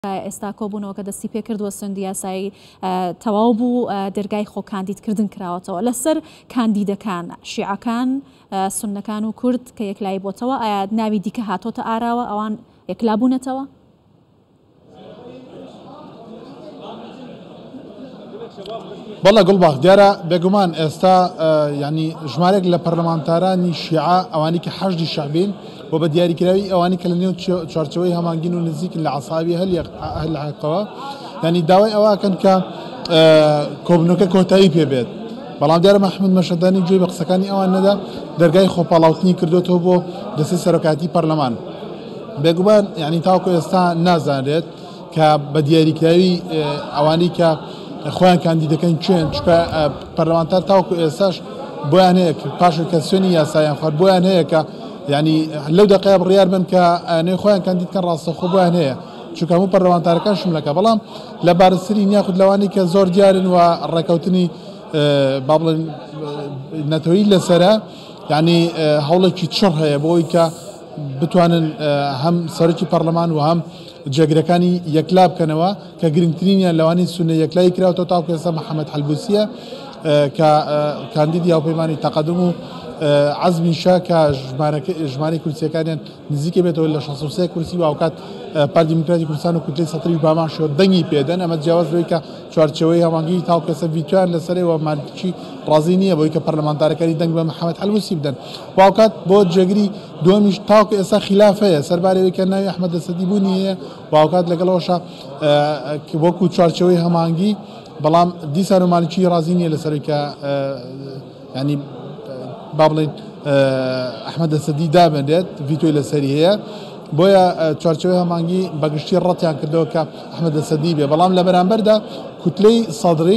ئێستا کۆبوونەوە کە دەستی پێ کردووە سندی یاسایی تەواو بوو دەرگای خۆ کاندیدکردن کراوەتەوە لەسەر کاندیدەکان شیعەکان سوننەکان و کورد کە یەکلایی بۆتەوە ئایا ناوی دیکە هاتۆتە ئاراوە ئەوان یەکلابوونەتەوە؟ بەڵێ گوڵباخ دیارە بێگومان ئێستا ینی ژمارێک لە پەرلەمانتارانی شیعە ئەوانی کە حەشدی شەعبین و بە دیاریکراوی ئەوانی کە لە نێو چوارچەوەی هەمانگین و نزیکن لە عەسابی هەل حەقەوە ینی داوای ئەوەکەن کە کۆبنەوەکە کۆتایی پێبێت بەڵام دیارە محمود مەشەدانی گوێی بە قسەکانی ئەوان نەدا دەرگای خۆپاڵاوتنی کردوێتەوە بۆ دەستی سەرۆکاتی پەرلەمان بێگومان ینی تاوکو ئێستا نازانرێت کە بە دیاریکراوی ئەوانی کە خۆیان کاندیدەکەن چێن چکە پەرلەمانتار تاوکو ئێستاش بۆیان هەیە پاشە کەسیۆنی یاساییان خوارد بۆیان هەیە کە ینی لەو دەقەیە بڕیار بن کە ئەنێ خۆیان کاندیدکەن ڕاستەخۆ بۆیان هەیە چونکە هەموو پەرلەمانتارەکان شملەکە بەڵام لە بارزترین یاخود لەوانی کە زۆر دیارن و ڕێکەوتنی با بڵێن نەتەوەیی لەسەرە ینی هەوڵێکی چڕ هەیە بۆی کە بتوانن هەم سەرۆکی پەرلەمان و هەم جێگرەکانی یەکلا بکەنەوە کە گرنگترینیان لەوانی سونە یەکلایی کراوەتەوە تاوکو ئێستا محەممەد حەلبوسیە کە کاندیدی هاوپەیمانی تەقەدم و عەزمی شا کە ژمارەی کورسیەکانیان نزیکە بێتەوە لە 63 کورسی و ئەوکات پارتی دیموکراتی کوردستان و کوتلەی سەتری باماشەوە دەنگی پێدەن ئەمە جیاواز لەوەی کە چوارچەوەی هەمانگی تاوکو ئێستا ڤیتۆیان لەسەرەوە مالکی ڕازی نییە بۆی کە پەرلەمانتارەکانی دەنگ بە محەممەد حەلبوسی بدەن و ئەوکات بۆ جێگری دووەمیش تاوکو ئێستا خلاف هەیە سەربارەوەی کە ناوی ئەحمەد دەسەدی بوونی هەیە و ئەوکات لەگەڵەوەشە وەکو چوارچەوەی هەمانگی بەڵام دیسان و مالکی ڕازی نییە لەسەرەوەی کە ینی با بڵێن ئەحمەد دەسەدی دابێت ڤیتۆی لەسەری هەیە بۆیە چوارچەوەی هەمانگی بەگشتی ڕەتیان کردەوە کە ئەحمەد دەسەدی بێ بەڵام لە بەرامبەردا کوتلەی سەدری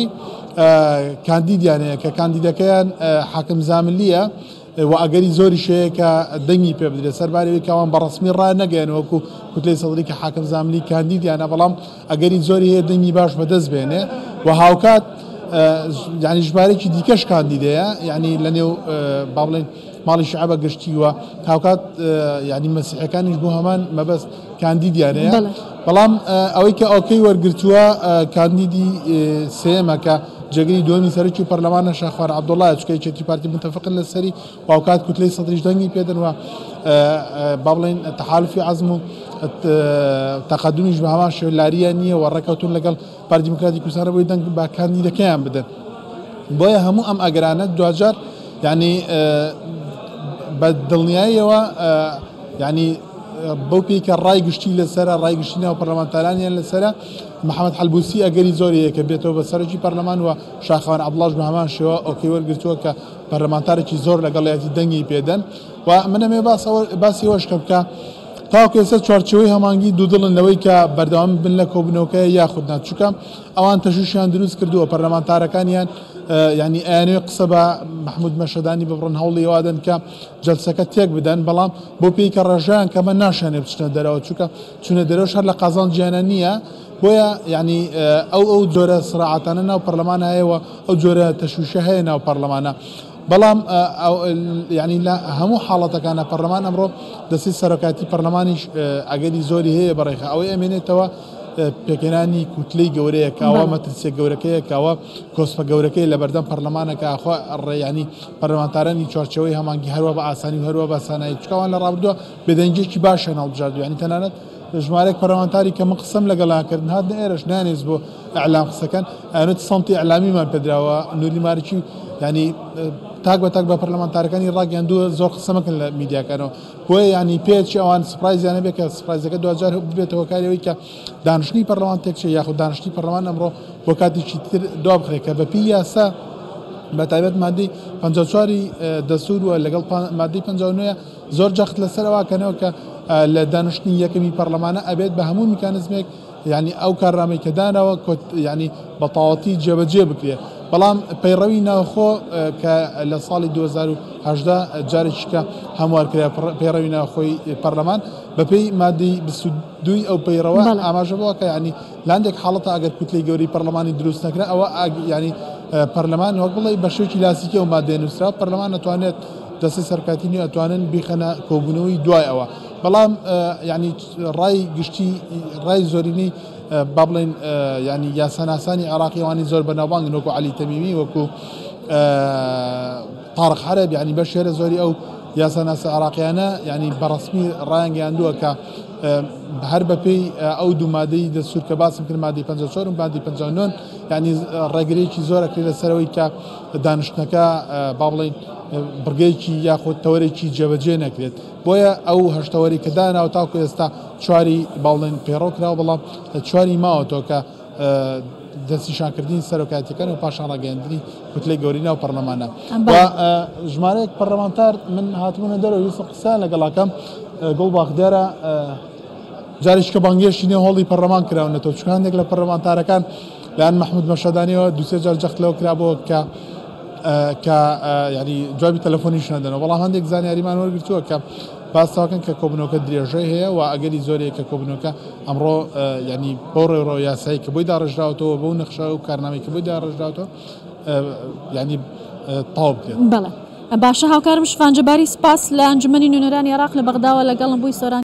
کاندیدیان هەیە کە کاندیدەکەیان حاکم زاملیە و ئەگەری زۆری شەیە کە دەنگی پێ بدرێت سەربارەوەی کەوان بەڕسمی ڕای نەگەیەن وەکو کوتلەی سەدری کە حاکم زاملی کاندیدیانە بەڵام ئەگەری زۆری هەیە دەنگی باش بەدەست بێنێ و هاوکات ینی ژمارەیەکی دیکەش کاندیدەیە ینی لە نێو با بڵێن ماڵی شعبە گشتی وە هاوکات ینی مەسیحەکانیش بۆ هەمان مەبەست کاندیدیانەیە بەڵام ئەوەی کە ئۆکەی وەرگرتووە کاندیدی سێمە کە جێگەری دووەمی سەرۆکی پەرلەمانە شاخوار عەبدوڵڵایە چکە یەکێتی پارتی متەفقن لەسەری و ئەوکات کوتلەی سەدریش دەنگی پێدەن و با بڵێن تەحالوفی عەزم و تەقەدومیش بە هەمان شێوە لاریە نییە و ڕێکەوتون لەگەڵ پارتی دیموکراتی کوردستانە بۆی دەنگ بە کاندیدەکەیان بدەن بۆیە هەموو ئەم ئەگەرانە دوجار ینی بە دڵنیاییەوە ینی بەو پێی کە ڕای گشتی لەسرە ڕای گشتی ناو پەرلەمانتارانیان لەسرە محەممەد حەلبوسی ئەگەری زۆریەیە کە بێتەوە بە سەرۆکی پەرلەمان و شاخەوان عەبدوڵڵاش بە هەمان شێوە ئۆکەی وەرگرتووە کە پەرلەمانتارێکی زۆر لەگەڵایەتی دەنگی پێدەن و منەمێ باسی ئەوەش کە بکە تاوکو ئێستا چوارچەوەی هەمانگی دوودڵن لەوەی کە بەردەوام بن لە کۆبنەوەکەی یاخود ناچووکە ئەوان تەشویشیان دروست کردووە پەرلەمانتارەکانیان ینی ئەیانوێ قسە بە محمود مەشەدانی ببڕن هەوڵی وادەن کە جەلسەکە تێک بدەن بەڵام بۆ پێی کە ڕێژیان کەمە ناشانێ بچنە دەرەوە چووکە چونە دەرەوە هەر لە قازان گیانە نییە بۆیە ینی ئەو جۆرە سراعاتانە ناو پەرلەمانە هەیەوە ئەو جۆرە تەشویشە هەیە ناو پەرلەمانە بەڵام ینی لە هەموو حاڵەتەکانە پەرلەمان ئەمڕۆ دەستی سەرۆکاتی پەرلەمانیش ئەگەری زۆری هەیە بەڕێخە ئەوەی ئەمێنێتەوە پێکێنانی کوتلەی گەورەیە کاوە مەترسیە گەورەکەیە کاوە کۆسپە گەورەکەی لە بەردەم پەرلەمانەکە ئاخوا ڕێیانی پەرلەمانتارانی چوارچەوەی هەمانگی هەروە بە ئاسانی و هەروە بە سانایی چکەوان لە ڕابردووە بێدەنگێکی باشە هەڵبژاردووە ینی تەنانەت ژمارەیەک پەرلەمانتاری کە من قسەم لەگەڵاکردن هات ئێرەش نانێز بۆ ئەعلام قسەکەن ئەوێت سەمتی ئەعلامیمان پێدراوە نوری مارکی ینی تاک بە تاک بە پەرلەمانتارەکانی ڕاگەیاندووە زۆر قسەمەکەن لە میدیاکانەوە بۆیە ینی پێچی ئەوان سپرایزیانە بێت کە سپرایزەکە دوجار بێتەوە کاریەوەی کە دانیشتنی پەرلەمان تێکچێ یاخود دانیشتنی پەرلەمان ئەمڕۆ بۆ کاتێکی تر دوا بخرێت کە بەپی یاسا بە تایبەت مادەی 54 دەستور وە لەگەڵ مادەی 59 زۆر جەخت لەسەر ئەوکەنەوە کە لە دانیشتنی یەکەمی پەرلەمانە ئەبێت بە هەموو میکانزمێک ینی ئەو کارڕامەی کە داناوە ینی بەتەواوەتی جێبەجێ بکرێت بەڵام پەیڕەوی ناوخۆ کە لە ساڵی 2018 جارێکیکە هەموارکرا پەیڕەوی ناوخۆی پەرلەمان بەپێی مادەی 22 ئەو پەیڕەوە ئاماژە بووە کە ینی لاندێک حاڵەتە ئەگەر کوتلەی گەوری پەرلەمانی دروست نەکرا ئەوە ینی پەرلەمان وەک بڵێ بە شێوکی لاسیکە و مادەی نووسرا پەرلەمان نەتوانێت دەستی سەرکاتی نوێ ئەتوانن بیخەنە کۆبوونەوەی دوای ئەوە بەڵام ینی ڕای گشتی ڕای زۆرینەی با بڵێن ینی یاساناسانی عراقیوانی زۆر بەناوبانگ وەکو عەلی تەمیمی وەکو تارق حەرەب ینی بەشێرە زۆری ئەو یاساناسە عراقیانە ینی بەڕسمی ڕایانگەیاندووە کە هەر بەپێی ئەو دوو مادەی دەستور کە باسم کرد مادەی 54 و مادەی 59 ینی ڕێگرێکی زۆرەکرێت لەسەرەوەی کە دانیشتنەکە با بڵێن بڕگەیەکی یاخۆ تەوەرێکی جێبەجێ نەکرێت بۆیە ئەو هەشتەوەری کە داناوە تاکو ئێستا چواری باڵێن پێڕۆکراوە بەڵام چواری ماوەتەوە کە دەستنیشانکردنی سەرۆکاتیەکان و پاشان ڕاگەیاندنی کوتلەی گەورەی ناو پەرلەمانە ژمارەیەک پەرلەمانتار من هاتبوونە دەرەوە ویست قسە لەگەڵاکەم گوڵباخ دیارە جاریش کە بانگێشتی نێ هۆڵی پەرلەمان کراونەتەوە چکان هەندێک لە پەرلەمانتارەکان لەیان مەحموود مەشەدانیەوە دوسێ جار جەخت لەوە کرابەوە کە ینی جوابی تەلەفۆنیش نەدەنەوە بەڵام هەندێک زانیاریمان وەرگرتووە کە باستاکەن کە کۆبنەوەکە درێژەی هەیە و ئەگەری زۆرێک کە کۆبنەوەکە ئەمڕۆ ینی بۆ ڕێڕۆ یاسایی کە بۆی داڕژراوەوە بۆ نەخشە و کارنامەی کە بۆی داڕژراوەوە ینی تاو بکرێت. بەڵێ باشە هاوکارم شفانجەباری سپاس لە ئەنجومەنی نوێنەرانی عێراق لە بەغداوە لەگەڵم بووی سۆران